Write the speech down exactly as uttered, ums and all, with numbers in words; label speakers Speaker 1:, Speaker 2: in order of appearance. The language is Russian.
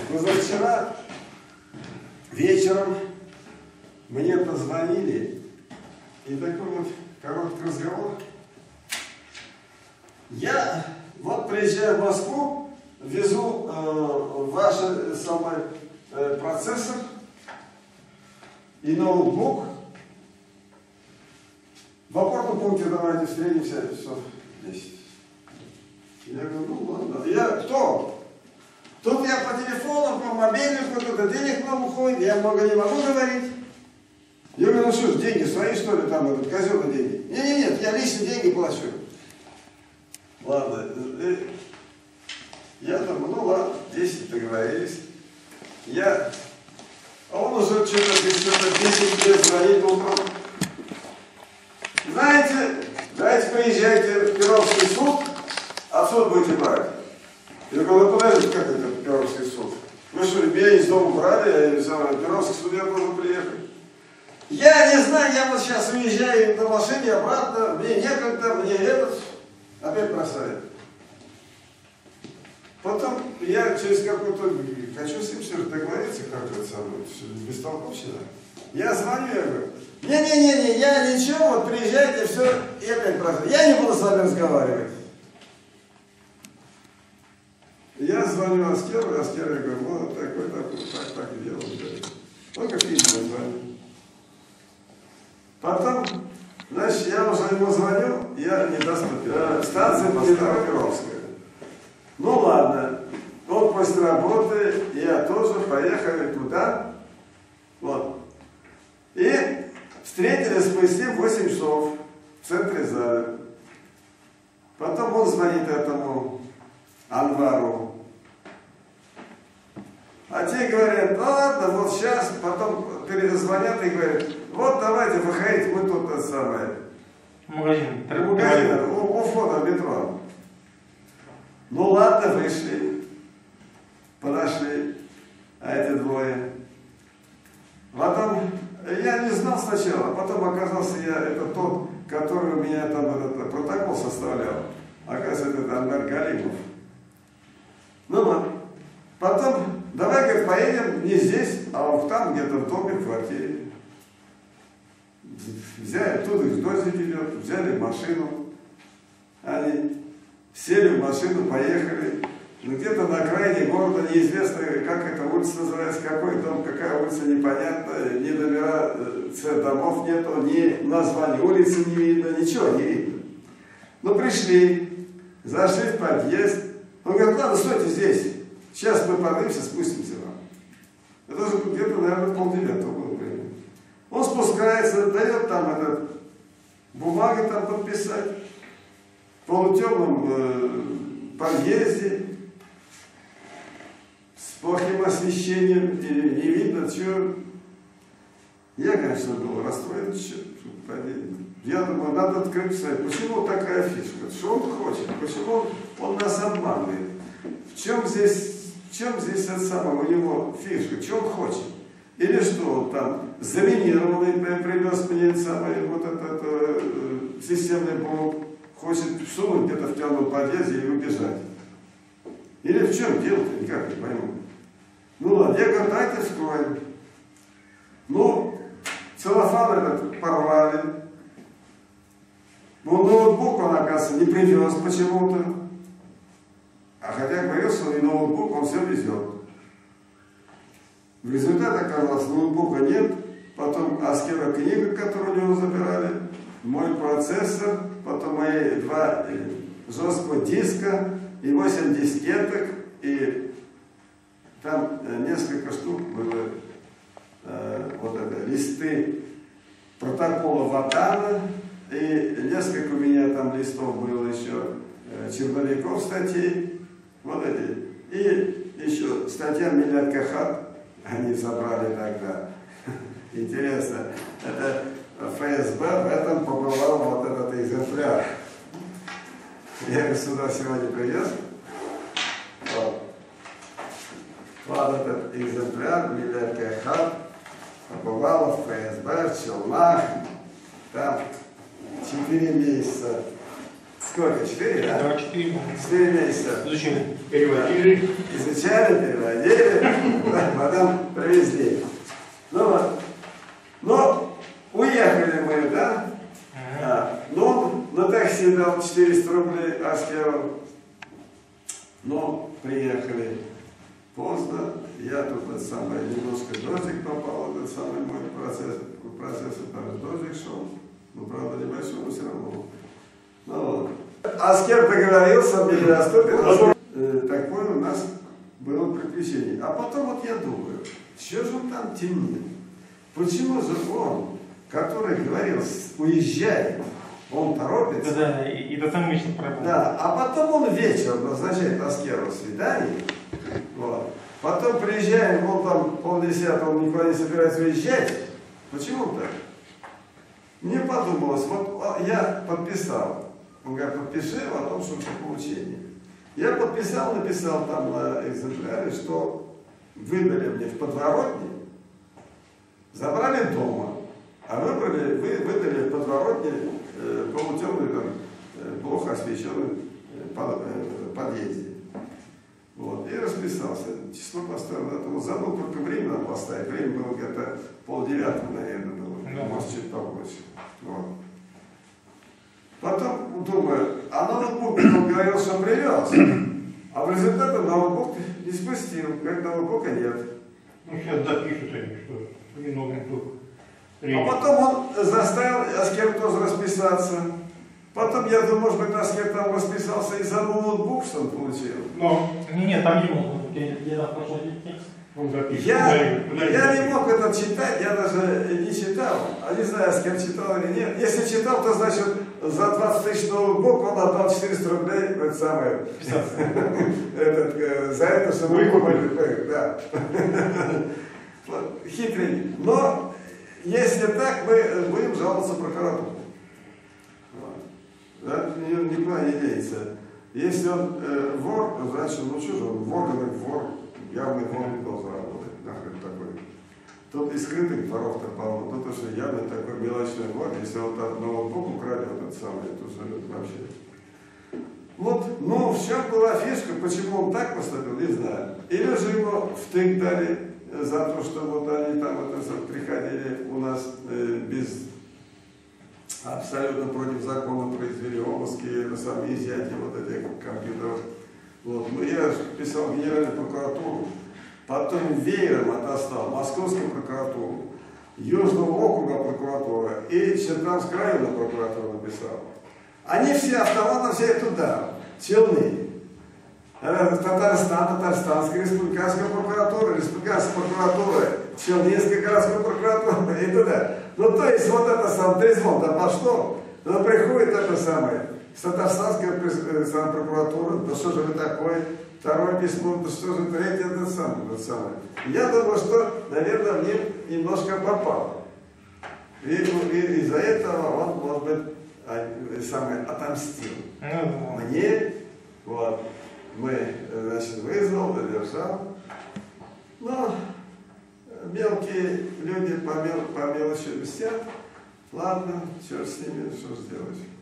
Speaker 1: позавчера вечером мне позвонили, и такой вот короткий разговор. Я вот приезжаю в Москву, везу э, ваш самый э, процессор и ноутбук. В опорном пункте давайте встретимся часов десять. Я говорю, ну ладно. Я кто? Тут я по телефону, по мобильнику, тут денег много уходит, я много не могу говорить. Я говорю, ну что ж, деньги свои, что ли, там, этот, казенные деньги? Нет, нет, нет, я лично деньги плачу. Ладно. Я думаю, ну ладно, десять договорились. Я... А он уже что-то десять лет звонит утром. Знаете, давайте поезжайте в Перовский суд, а суд будете брать. Я говорю, ну подождите, как это Перовский суд? Вы что, меня из дома брали, а в Перовский суд я должен приехать? Я не знаю, я вот сейчас уезжаю на машине обратно, мне некогда, мне этот опять бросает. Потом я через какой-то, хочу с ним все договориться, как это самое, бестолковщина. Я звоню, я говорю, не-не-не, я ничего, вот приезжайте, все, и опять бросает. Я не буду с вами разговаривать. Я звоню Аскеру, Аскеру, я говорю, вот такой, такой, так, так и делаем. Только фильм звоню. Потом, значит, я уже ему звоню, я недоступен. Станция поста Перовская. Ну ладно, он после работы, я тоже, поехали туда. Вот. И встретились мы с ним в восемь часов в центре зала. Потом он звонит этому Анвару. А те говорят, ну ладно, вот сейчас, потом перезвонят и говорят, вот давайте выходите, мы тут это самое.
Speaker 2: Магазин.
Speaker 1: Магазин, у, у входа в метро. Ну ладно, вышли, подошли, а эти двое. Потом, я не знал сначала, а потом оказался я, это тот, который у меня там этот протокол составлял. Оказывается, это Анвар Галимов. Ну ладно. Потом, давай, говорит, поедем не здесь, а там где-то в доме, в квартире. Взяли, оттуда их дождик идет, взяли машину. Они сели в машину, поехали. Но где-то на окраине города, неизвестно, как эта улица называется, какой дом, какая улица, непонятно, ни номера домов нету, ни названия улицы не видно, ничего не видно. Ну, пришли, зашли в подъезд. Он говорит, ладно, стойте здесь, сейчас мы поднимемся, спустимся вам. Это уже где-то, наверное, полдевятого было время. Он спускается, дает там этот, бумаги там подписать, в полутемном э, подъезде, с плохим освещением, и не видно, что. Я, конечно, был расстроен, что я думаю, надо открыть сайт. Почему такая фишка? Что он хочет? Почему он, он нас обманывает? В чем здесь, в чем здесь это самое, у него фишка? Что он хочет? Или что он там заминированный привез мне самый, вот этот э, системный блок, хочет сунуть где-то в темном подъезде и убежать? Или в чем дело-то? Никак не пойму. Ну ладно, я говорю, дайте вскроем. Ну, целлофан этот порвали. Ну, ноутбук он, оказывается, не привез почему-то. А хотя говорил, что и ноутбук он все везет. В результате оказалось, ноутбука нет. Потом Аскера книга, которую у него забирали. Мой процессор. Потом мои два жесткого диска. И восемь дискеток. И там несколько штук было. Э, вот это, листы протокола Ватана. И несколько у меня там листов было еще, э, черновиков статей, вот эти. И еще статья Милят Кахат, они забрали тогда. Интересно, это ФСБ в этом побывал вот этот экземпляр. Я их сюда сегодня привез. Вот. Вот этот экземпляр Милят Кахат побывал в ФСБ, в Челнах. Там четыре месяца. Сколько? Четыре, да?
Speaker 2: Да, четыре.
Speaker 1: Четыре месяца.
Speaker 2: Изучили, переводили.
Speaker 1: Изучали, переводили. потом привезли. Ну вот. Ну, уехали мы, да? А, ну, на такси дал четыреста рублей Аскеру. Ну, приехали поздно. Я тут это самое, немножко дождик попал, этот самый мой процесс, процесс там дождик шел. Ну, правда, небольшой, но все равно. Ну вот. Аскер договорился, мне доступил. Э, так понял, у нас было приключение. А потом вот я думаю, что же он там темнит? Почему же он, который говорил, уезжает, он торопится?
Speaker 2: Да, да, и, и до самого вечного проблемы.
Speaker 1: Да, а потом он вечером назначает Аскеру свидание. Вот. Потом приезжаем, он там полдесятого, он никуда не собирается уезжать. Почему так? Мне подумалось, вот я подписал. Он говорит, подпиши о том, что это получение. Я подписал, написал там на экземпляре, что выдали мне в подворотне, забрали дома, а выбрали, вы, выдали в подворотне э, полутемный, там, э, плохо освещенный э, под, э, подъезде. Вот, и расписался. Число поставил, да, тому забыл только время нам поставить. Время было где-то полдевятого, наверное, было. Да. Может, чуть побольше. Вот. Потом думаю, а ноутбук он говорил, что привез. А в результате ноутбук не спустил, как ноутбука нет.
Speaker 2: Ну, сейчас запишут они, что не новый ноутбук.
Speaker 1: А потом он заставил Аскер тоже расписаться. Потом я думаю, может быть, Аскер там расписался и за ноутбук, что он получил.
Speaker 2: Но, не, нет, там не мог. Я,
Speaker 1: я, я не мог это читать, я даже не читал. А не знаю, Аскер читал или нет. Если читал, то значит за двадцать тысяч ноутбук он отдал четыреста рублей, это самое, за это, что мы купили. Да. Хитрый. Но если так, мы будем жаловаться в прокуратуру. Да? Никуда не денется. Если он э, вор, значит, ну что же он, вор, говорит, вор, явный вор не должен работать, нахрен такой. Тут и скрытых воров-то полно, тут уже явный такой мелочный вор, если он там ноутбук украдет, этот самый, это уже вообще. Вот, ну, в чем была фишка, почему он так поступил, не знаю. Или же ему втык дали за то, что вот они там это, приходили у нас э, без... абсолютно против закона, произвели обыски, сами изъятия вот этих компьютеров. Вот. Ну, я писал в Генеральную прокуратуру, потом веером отослал Московскую прокуратуру, Южного округа прокуратура и Черкасского района прокуратуру написал. Они все автоматом все туда, Челны. Татарстан, Татарстанская республиканская прокуратура, республиканская прокуратура, Челнинская городская прокуратура и туда. Ну, то есть, вот это сам трезвон-то пошло, но приходит это самое, с Татарстанской э, прокуратуры, да что же вы такое, второе письмо, да что же третье, это самое, это самое. Я думаю, что, наверное, мне немножко попало. И, и из-за этого он, может быть, а, самое, отомстил. Мне, вот, мы, значит, вызвал, задержал. Но мелкие люди по, мел, по мелочи мстят. Ладно, черт с ними, что сделать.